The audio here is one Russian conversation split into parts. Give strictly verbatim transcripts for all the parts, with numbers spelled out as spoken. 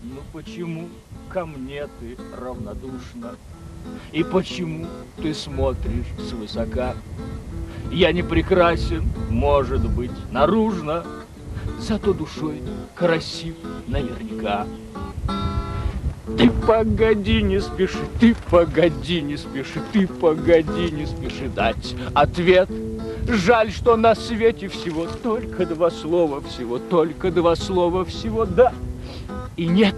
Ну почему ко мне ты равнодушна? И почему ты смотришь свысока? Я не прекрасен, может быть, наружно, зато душой красив наверняка. Ты погоди, не спеши, ты погоди, не спеши, ты погоди, не спеши дать ответ. Жаль, что на свете всего только два слова, всего только два слова, всего да и нет.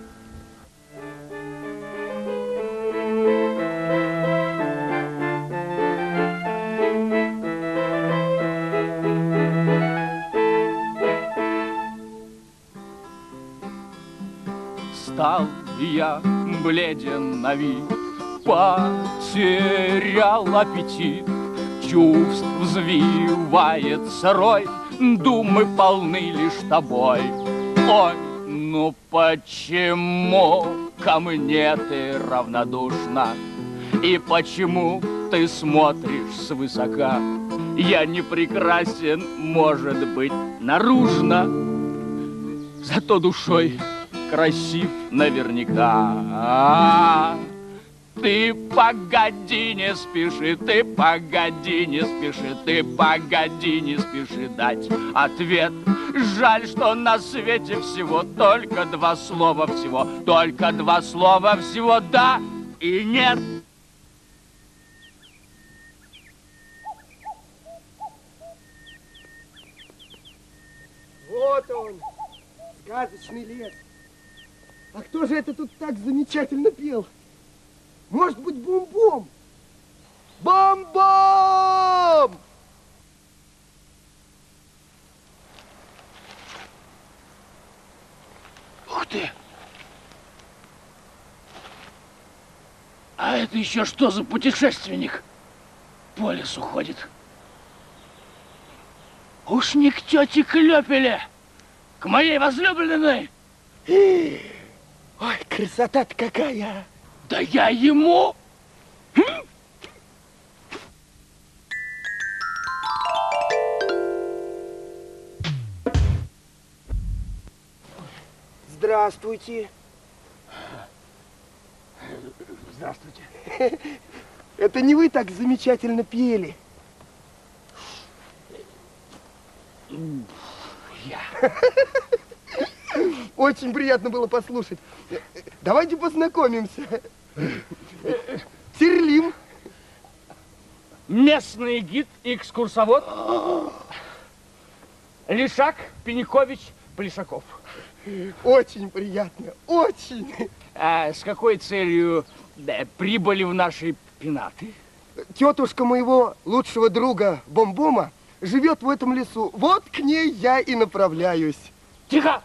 Стал я бледен на вид, потерял аппетит, чувств взвивается рой, думы полны лишь тобой. Ой, ну почему ко мне ты равнодушна? И почему ты смотришь свысока? Я не прекрасен, может быть, наружно, зато душой красив наверняка. Ты погоди, не спеши, ты погоди, не спеши, ты погоди, не спеши дать ответ. Жаль, что на свете всего только два слова, всего только два слова, всего да и нет. Вот он, сказочный лес. А кто же это тут так замечательно пел? Может быть, Бум-Бум? Бум-Бум! Ух ты! А это еще что за путешественник по лесу ходит? Уж не к тете Клёпеле, к моей возлюбленной. Ой, красота-то какая! Да я ему! Здравствуйте. Здравствуйте. Это не вы так замечательно пели? Я. Очень приятно было послушать. Давайте познакомимся. Терлим. Местный гид и экскурсовод. Лишак Пеникович Плешаков. Очень приятно, очень. А с какой целью да, прибыли в наши пенаты? Тетушка моего лучшего друга Бом-Бома живет в этом лесу. Вот к ней я и направляюсь. Тихо!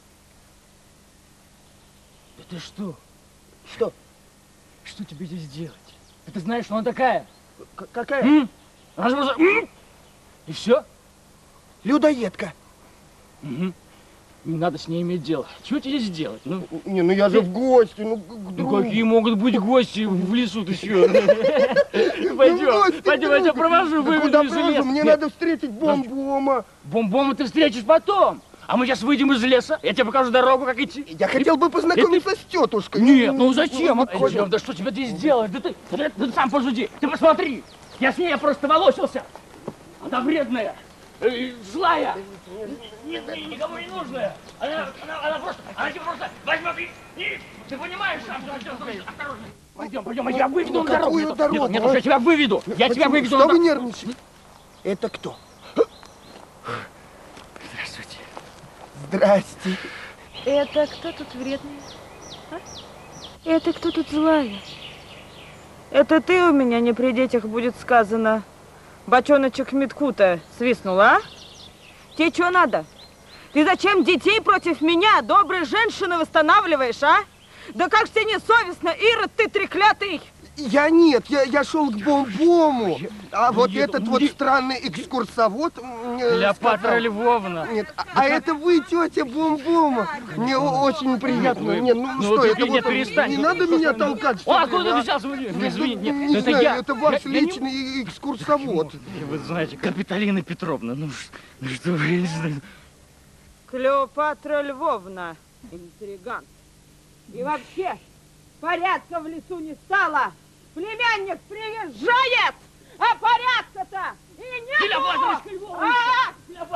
Да ты что? Что? Что тебе здесь делать? Ты знаешь, что она такая? К какая? М? Она же просто... М? И все? Людоедка. Угу. Не надо с ней иметь дело. Чего тебе здесь делать? Ну, не, ну я же в гости. Ну, ну какие могут быть гости в лесу? Ты что? Пойдем, пойдем, я тебя провожу. Куда провожу? Мне надо встретить Бом-Бома. Бом-Бома ты встретишь потом. А мы сейчас выйдем из леса, я тебе покажу дорогу, как идти. Я хотел бы познакомиться с тетушкой. Нет, ну зачем? Зачем? Да что тебе здесь делать? Да ты, да ты, ты сам посуди, ты посмотри. Я с ней просто волосился. Она вредная, э, злая, нет, никому не нужная. Она, она, она просто, она тебя просто возьмет и, и ты понимаешь, осторожно. Пойдем, пойдем, я тебя выведу на дорогу. Какую дорогу? Нет, нет, я тебя выведу. Я тебя выведу. Что вы нервничаете? Это кто? Здравствуйте. Здрасте. Это кто тут вредный? А? Это кто тут злая? Это ты у меня не при детях будет сказано. Бочоночек медку-то свистнула, а? Тебе что надо? Ты зачем детей против меня, доброй женщины, восстанавливаешь, а? Да как же тебе не совестно, Ирод, ты треклятый! Я нет, я, я шел к Бом-Бому. А я, вот я, этот я, вот я, странный экскурсовод мне Клеопатра сказал... Львовна. Нет, а, а это вы, тетя Бом-Бома. Мне очень приятно. Нет, нет, ну, ну, что, ты, это нет, вот... перестань. Не Ну, надо что, меня что, толкать. О, что откуда ли, ты а? взялся? Не, извини, нет, Не это знаю, я. это ваш я, личный я не... экскурсовод. Вы знаете, Капитолина Петровна, ну, ну что вы, я не знаю. Клеопатра Львовна, интригант. И вообще, порядка в лесу не стало. Племянник приезжает, а порядка-то и нету! А!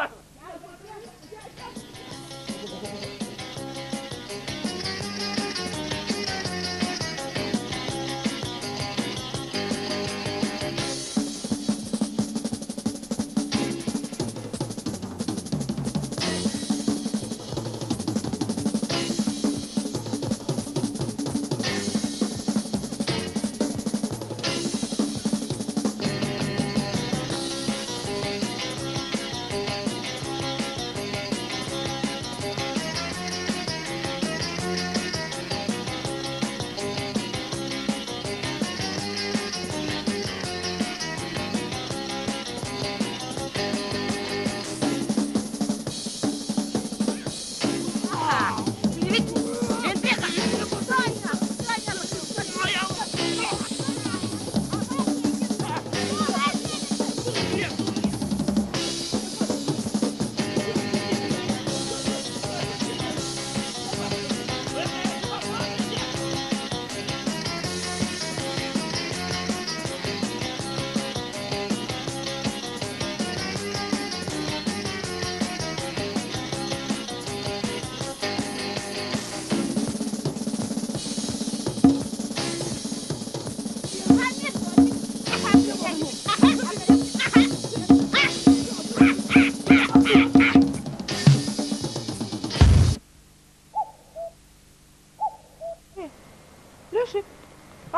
Лешик, а?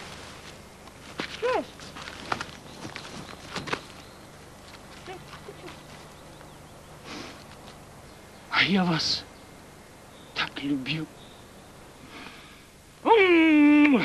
Леш? А я вас так любил. М-м-м.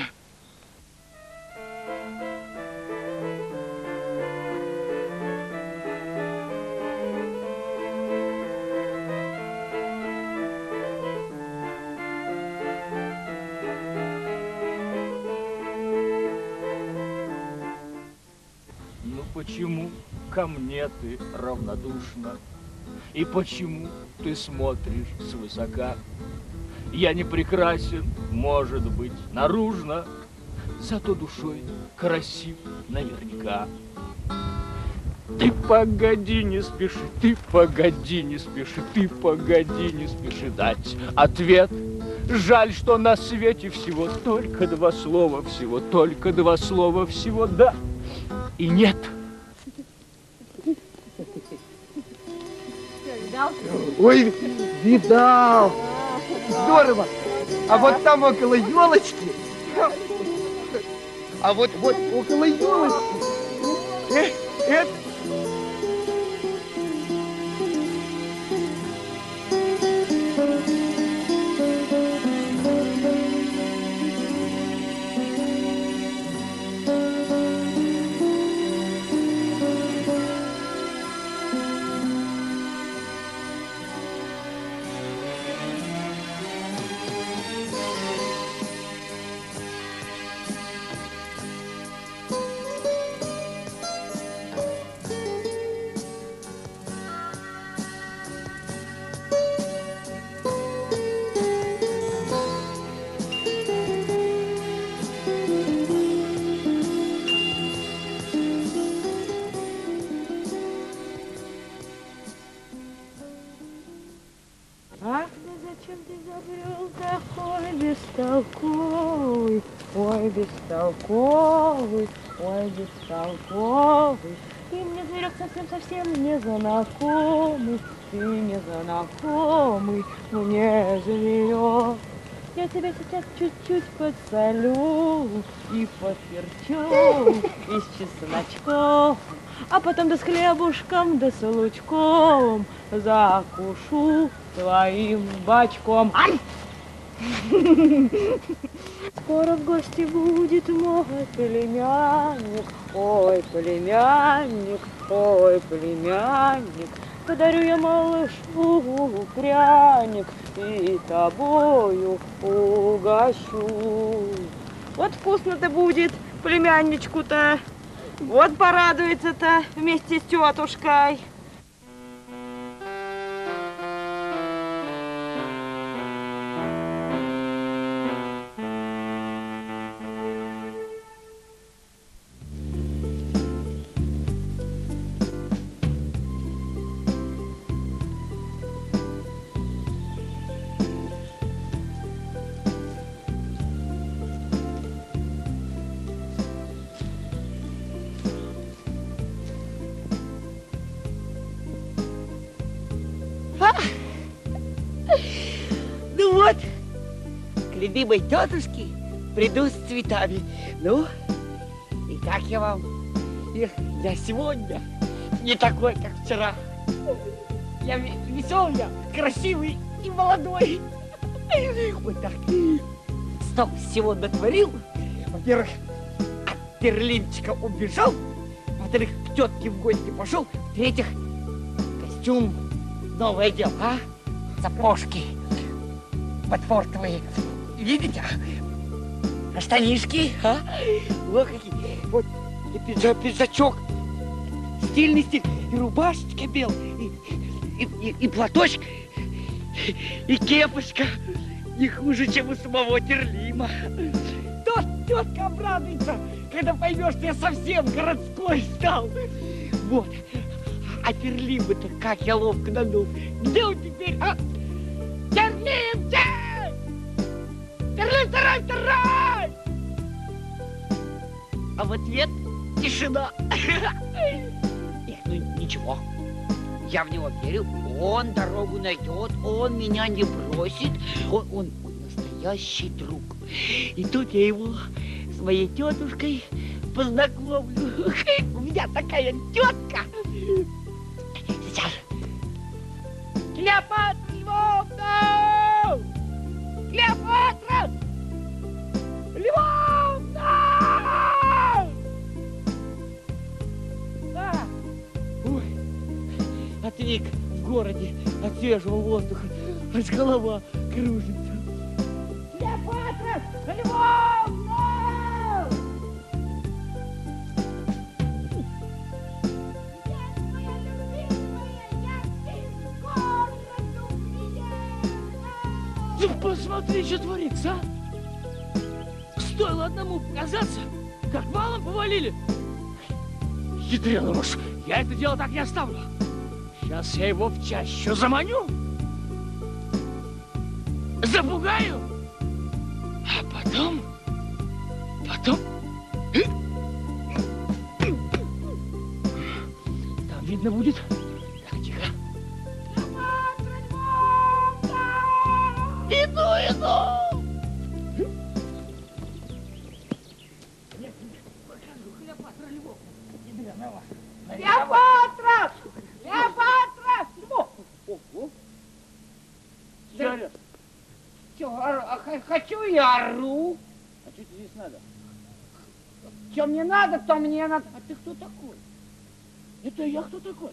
Ну почему ко мне ты равнодушна? И почему ты смотришь свысока? Я не прекрасен, может быть, наружно, зато душой красив наверняка. Ты погоди, не спеши, ты погоди, не спеши, ты погоди, не спеши дать ответ. Жаль, что на свете всего только два слова, всего только два слова, всего да и нет. Ой, видал. Здорово. А вот там около елочки, а вот вот около елочки, э, это... Ах, да зачем ты забрел такой бестолковый, ой, бестолковый, ой, бестолковый. Ты мне, зверек, совсем-совсем не знакомый, ты не знакомый мне, зверек. Я тебя сейчас чуть-чуть подсолю и поперчу и с чесночком, а потом да с хлебушком, да с лучком закушу твоим бачком. Ай! Скоро в гости будет мой племянник, ой, племянник, ой, племянник. Подарю я малышу пряник и тобою угощу. Вот вкусно-то будет племянничку-то, вот порадуется-то вместе с тетушкой. вот, к любимой тетушке приду с цветами. Ну, и как я вам? Эх, я сегодня не такой, как вчера. Я веселый, я красивый и молодой. Вот так. Столько всего натворил. Во-первых, от Берлинчика убежал. Во-вторых, к тетке в гости пошел. В-третьих, костюм новое дело, а? Сапожки ботфортовые. Видите? А штанишки, а? Вот какие. Вот и пиджак, пиджачок. Стильный стиль. И рубашечка белая. И, и, и, и платочек. И кепочка. Не хуже, чем у самого Терлима. Тот тетка обрадуется, когда поймешь, что я совсем городской стал. Вот. А Терлима-то как я ловко надул. Где он теперь, а? Терлим, Терлим, второй, второй! А в ответ тишина. Эх, ну ничего. Я в него верю. Он дорогу найдет, он меня не бросит. Он, он, он настоящий друг. И тут я его с моей тетушкой познакомлю. У меня такая тетка. Сейчас. Клеопатра Львовна! Клеопатра Львовна! А! Ой, отвик в городе от свежего воздуха, аж голова кружится. Клеопатра Львовна! Ты посмотри, что творится, а? Стоило одному показаться, как валом повалили. Хитрый уж, я это дело так не оставлю. Сейчас я его в чащу заманю, запугаю, а потом, потом... Там видно будет. Так, тихо. Иду, иду! Клеопатра Львовна! Клеопатра! Клеопатра! Львовна! Что орёшь? Что, хочу и ору. А что тебе здесь надо? Что мне надо, то мне надо. А ты кто такой? Это я кто такой?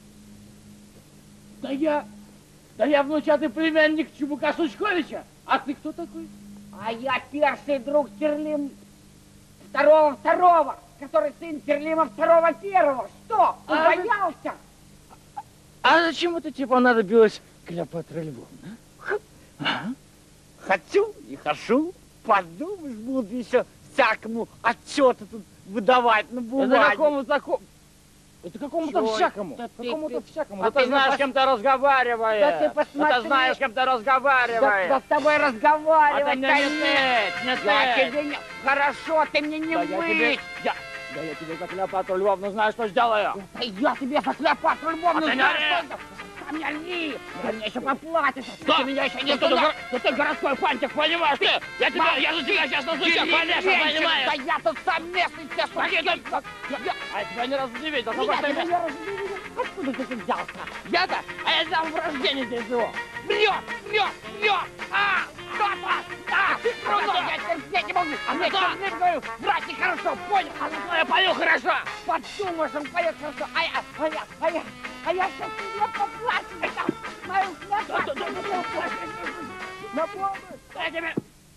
Да я... Да я внучатый племянник Чубука Сучковича. А ты кто такой? А я перший друг Терлим второго второго, который сын Терлима второго первого. Что, убоялся? А, а зачем это тебе понадобилось, Клеопатра Львовна? А? Хочу и хожу. Подумаешь, буду еще всякому отчеты тут выдавать на бумаге. Это какому такому? Это какому-то всякому. Какому-то всякому. А ты знаешь, с кем ты разговариваешь. Да ты посмотри. А ты знаешь, с кем ты разговариваешь. Да, да с тобой разговаривать. А ты мне не тыть, не тыть. Я тебе не... Хорошо, ты мне не да мыть. Я тебе... Я... Да я тебе за Клеопатру Львовну знаю, что сделаю. Да я тебе за Клеопатру Львовну а ты знаю, не что... Сам не ори. Ты мне еще поплатишь. Что? Ты меня еще не ты, туда. ты, ты городской пантик, понимаешь ты? Я, тебя, я за тебя сейчас назначу, конечно, понимаешь? Да я тут сам местный, тебя что? Так, это... А я тебя ни разу не видел. Какой ты ни разу не видел. Откуда ты тут взялся? Я-то? А я сам в рождении здесь живу. Врет, врет, врет. А, папа, а, ты круто, я терпеть не могу. А мне Терлим говорю, врать нехорошо, понял? А ну я пою хорошо. Подумаешь, он поет хорошо. А я, а я, а я, а я сейчас тебе поплачу. Там, мою Клеопатру. На помощь. Я тебе...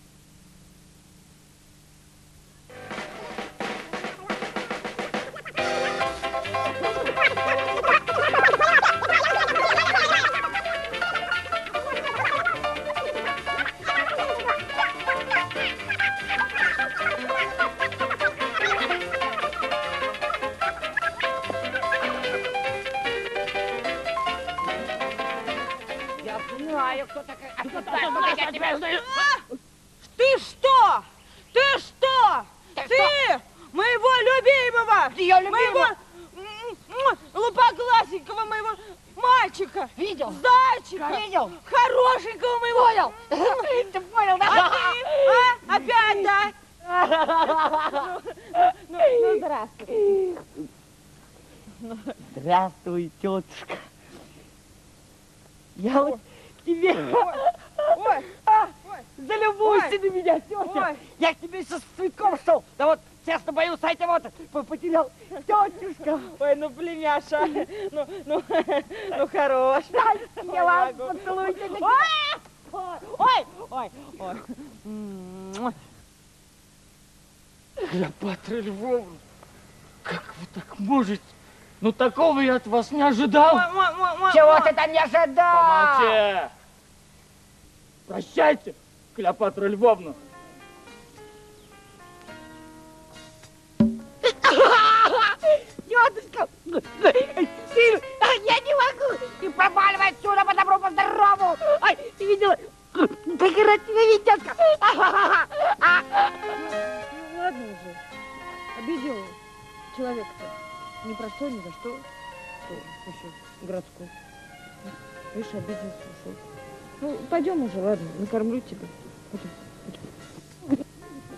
Я знаю, кто такая. А кто такая? Я тебя знаю. Ты что? Ты что? Ты Ты что? моего любимого, Ее моего любимого. м, м, лупоглазенького, моего мальчика. Видел? Зайчика. Видел? Хорошенького моего. Понял? Ты понял, А да? ты? А? Опять, да? Ну, ну, здравствуй. Здравствуй, тетушка. Я вот тебе... Ой, ой. Залюбуйся Ой. на меня, тетя. Ой. Я к тебе сейчас с цветком шел. Да вот, честно боюсь, а это вот по- потерял. Тетюшка. Ой, ну, племяша. Ну, ну, ну, хорош. Я вас поцелуйте. Ой, ой, ой, ой. М-м-м. Клеопатра Львовна, как вы так можете? Ну, такого я от вас не ожидал. Ой, ой, ой, ой, Чего ой. ты там не ожидал? Помолчи. Прощайте, Клеопатра Львовна. Тетушка, ты, я не могу. Ты проваливай отсюда по добру, по здорову. Ай, ты видела? Как играть тебя ведь, тетка. Ну, ладно уже. Обидел человека-то. Ни про что, ни за что. Что еще городской. Видишь, обиделся, ушел. Ну, пойдем уже, ладно, накормлю тебя. Пойдем, пойдем.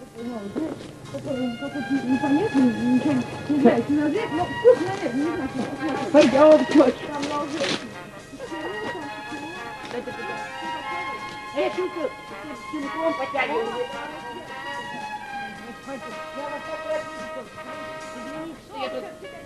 Какой-то непонятный, ничего не знаю, не надо, но вкусно, наверное, не знаю. Пойдем, тетя. Там ложи. Дайте туда. Я чувствую, ты синхрон потягиваешь. Я вас попросил, извините, что я тут...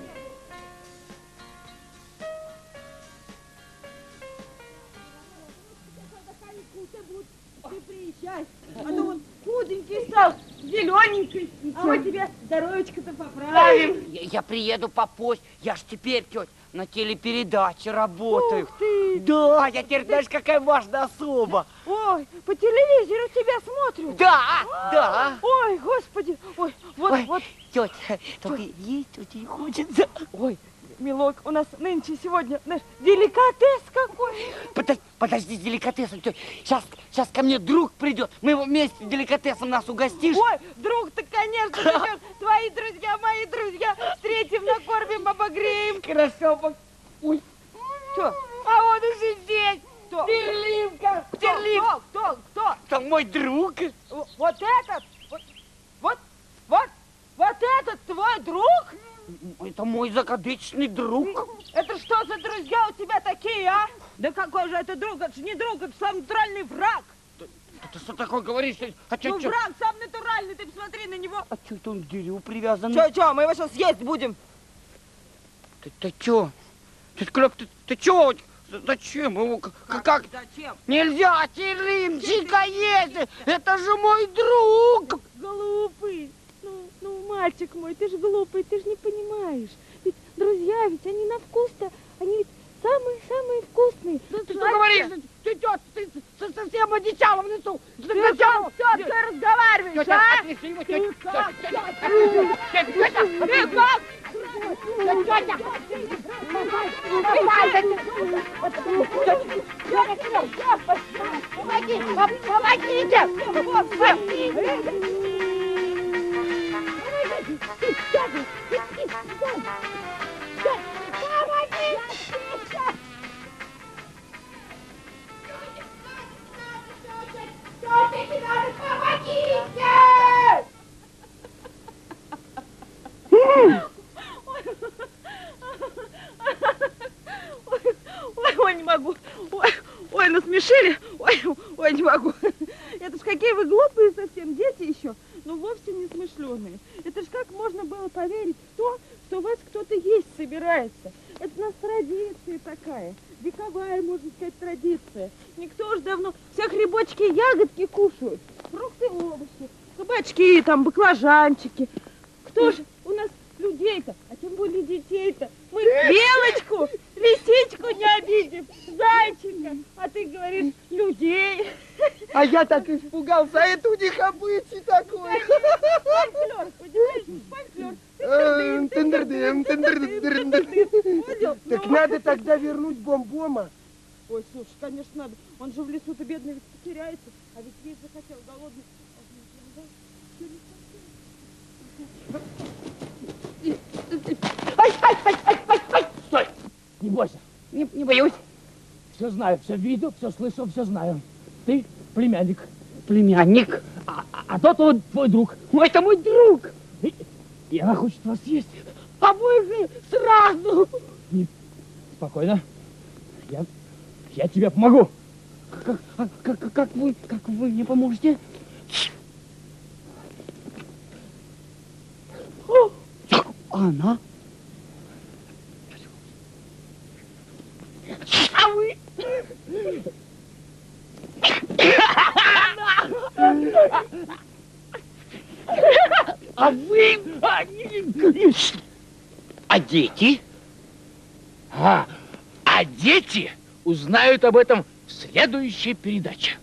Ты приезжай, а то вот худенький стал, зелененький, а мы тебе здоровечко-то поправим. Я, я приеду попозже, я ж теперь, тетя, на телепередаче работаю. Ух ты! Да, я теперь, знаешь, какая важная особа. Ой, по телевизору тебя смотрят. Да, да. Ой, господи, ой, вот, Ой, вот. тетя, только есть очень хочется. Ой, милок, у нас нынче сегодня, знаешь, деликатес какой. Подожди, подожди с деликатесом, тетя. Сейчас, сейчас ко мне друг придет. Мы его вместе деликатесом нас угостишь. Ой, друг-то, конечно, придет. Твои друзья, мои друзья. Встретим, накормим, обогреем. Хорошо, пок- Ой, Что? а он уже здесь. Кто? Терливка, Кто? Терливка. Кто? Кто? Кто? Там мой друг. В- Вот этот? Вот, вот, вот, вот этот твой друг? Это мой закадычный друг. Это что за друзья у тебя такие, а? Да какой же это друг? Это же не друг, это сам натуральный враг. Ты что такое говоришь? А чё, Ну, чё? враг сам натуральный, ты посмотри на него. А чё это он к дереву привязан? Че, че, мы его сейчас есть будем. Ты, ты чё? Ты, Клёп, ты, ты чё? Зачем его? Как? как? Зачем? Нельзя, Терlimчика есть! Это же мой друг! Глупый. Ну, ну, мальчик мой, ты же глупый, ты же не понимаешь. Ведь друзья, ведь они на вкус-то, они ведь самые-самые вкусные. Ты что говоришь? Ты, тётя, ты с- совсем одичала в лесу! Ты как с теткой разговариваешь, Тётя, а? отнеси его, Ты тётя! как? Тётя, тётя, Ты как? тётя! Помогите! Помогите! Ой, ой, не могу. Ой, ой, насмешили. Ой, ой, не могу. Это ж какие вы глупые совсем дети еще. Ну, вовсе не смышленые. Это ж как можно было поверить в то, что у вас кто-то есть собирается. Это у нас традиция такая. Вековая, можно сказать, традиция. Никто уж давно все грибочки и ягодки кушают. Фрукты, овощи, кабачки, там, баклажанчики. Кто же у нас людей-то, а тем более детей-то? Мы белочку, лисичку не обидим, зайчика. А ты говоришь, людей. А я так испугался, а это у них обычай такой. Фольклор, понимаешь? Фольклор. Эм, тындырдым, тындырдым, тындырдым. Понял? Так Ну, надо тогда вернуть бомбома. Ой, слушай, конечно, надо. Он же в лесу-то бедный ведь потеряется. А ведь есть захотел голодный. Ай, ай, ай, ай, ай, ай! Стой! Не бойся, Не, не боюсь. Все знаю, все видел, все слышал, все знаю. Ты племянник. Племянник. А, а, а тот он твой друг. Мой это мой друг. И, и она хочет вас съесть. А вы же сразу. Не, спокойно. Я, я тебе помогу. Как, а, как, как вы, как вы мне поможете? О, она? А вы? А вы? А дети? А, а дети узнают об этом в следующей передаче.